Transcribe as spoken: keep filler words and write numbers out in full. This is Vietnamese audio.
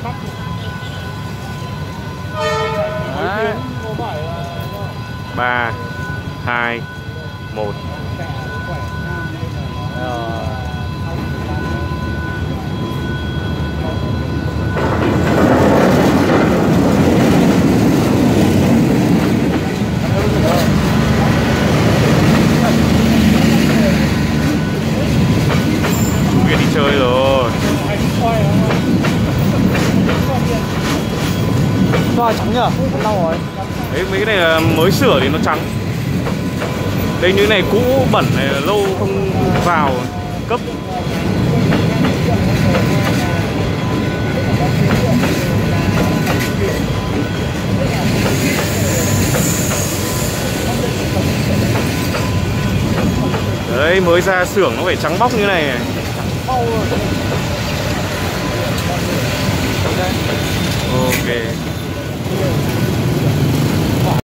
Đấy. Ba, hai, một. Kia đi chơi rồi. Xoa trắng nhở? Lâu rồi. Đấy, mấy cái này là mới sửa thì nó trắng. Đây như này cũ bẩn này là lâu không vào cấp. Đấy, mới ra xưởng nó phải trắng bóc như này này. Ok.